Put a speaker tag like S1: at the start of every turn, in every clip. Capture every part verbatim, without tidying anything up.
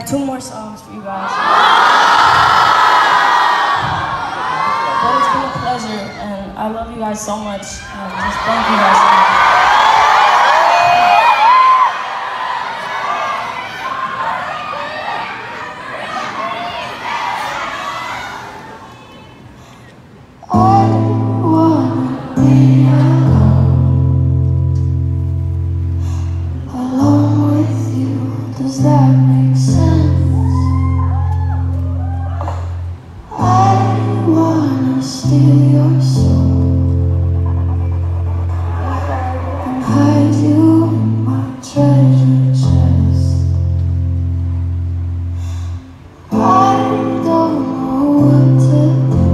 S1: have two more songs for you guys. But it's been a pleasure, and I love you guys so much. And just thank you guys so much.
S2: Does that make sense? I wanna steal your soul and hide you in my treasure chest. I don't know what to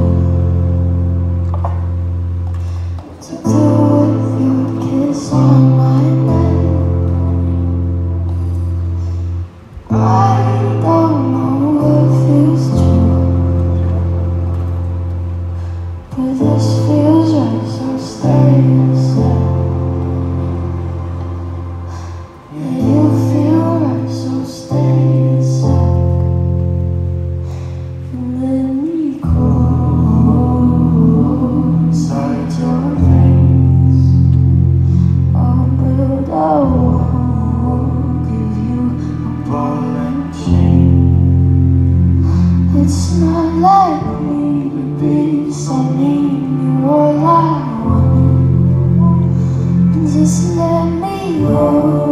S2: do to do with your kiss on my neck. I don't know what feels true, but this feels right, so stay inside. Yeah, you feel right, so stay inside. And let me crawl inside your veins. I'll build a wall, give you a ball and chain. It's not like me to be so mean. You're all I want. Just let me go.